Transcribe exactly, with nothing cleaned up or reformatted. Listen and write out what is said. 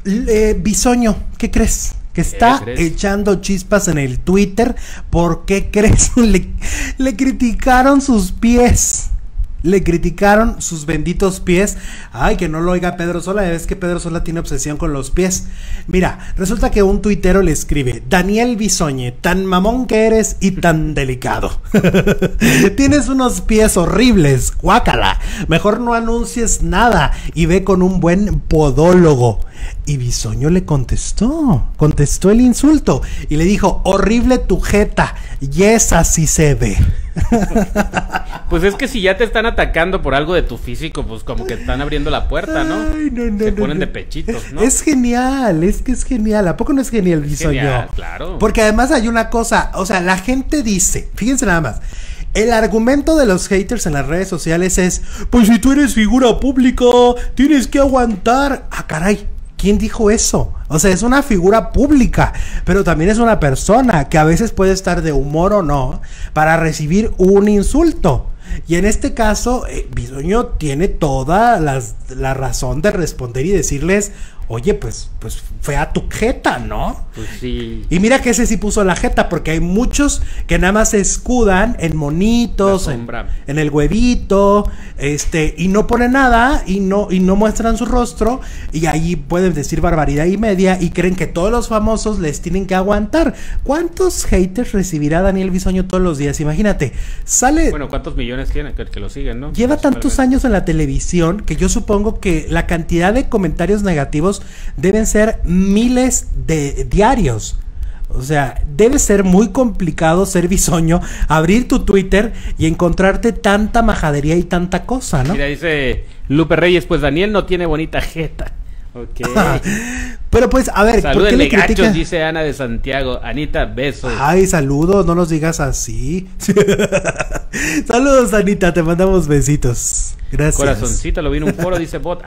Eh, Bisoño, ¿qué crees? Que está echando chispas en el Twitter. ¿Por qué crees? Le, le criticaron sus pies. Le criticaron sus benditos pies. Ay, que no lo oiga Pedro Sola. Es que Pedro Sola tiene obsesión con los pies. Mira, resulta que un tuitero le escribe: Daniel Bisoñe, tan mamón que eres y tan delicado. Tienes unos pies horribles, guácala. Mejor no anuncies nada y ve con un buen podólogo. Y Bisoño le contestó, contestó el insulto y le dijo: horrible tu jeta, y esa sí se ve. Pues es que si ya te están atacando por algo de tu físico, pues como que están abriendo la puerta, ¿no? Ay, no, no Se no, ponen no. de pechitos, ¿no? Es genial, es que es genial. ¿A poco no es genial, Bisoño? Genial, claro. Porque además hay una cosa, o sea, la gente dice, fíjense nada más, el argumento de los haters en las redes sociales es: pues si tú eres figura pública, tienes que aguantar. Ah, caray, ¿quién dijo eso? O sea, es una figura pública, pero también es una persona que a veces puede estar de humor o no para recibir un insulto. Y en este caso, eh, Bisoño tiene toda las, la razón de responder y decirles: oye, pues, pues fea tu jeta, ¿no? Pues sí. Y mira que ese sí puso la jeta, porque hay muchos que nada más se escudan en monitos, en, en el huevito, este, y no ponen nada, y no, y no muestran su rostro, y ahí pueden decir barbaridad y media, y creen que todos los famosos les tienen que aguantar. ¿Cuántos haters recibirá Daniel Bisoño todos los días? Imagínate, sale... Bueno, ¿cuántos millones tiene que, que lo siguen, no? Lleva tantos años en la televisión que yo supongo que la cantidad de comentarios negativos deben ser miles de diarios. O sea, debe ser muy complicado ser Bisoño, abrir tu Twitter y encontrarte tanta majadería y tanta cosa, ¿no? Mira, dice Lupe Reyes: pues Daniel no tiene bonita jeta. Ok. Pero pues, a ver, ¿por qué le criticas? Dice Ana de Santiago. Anita, besos. Ay, saludos, no nos digas así. Saludos, Anita, te mandamos besitos. Gracias. Corazoncito, lo vi en un foro, dice Bot.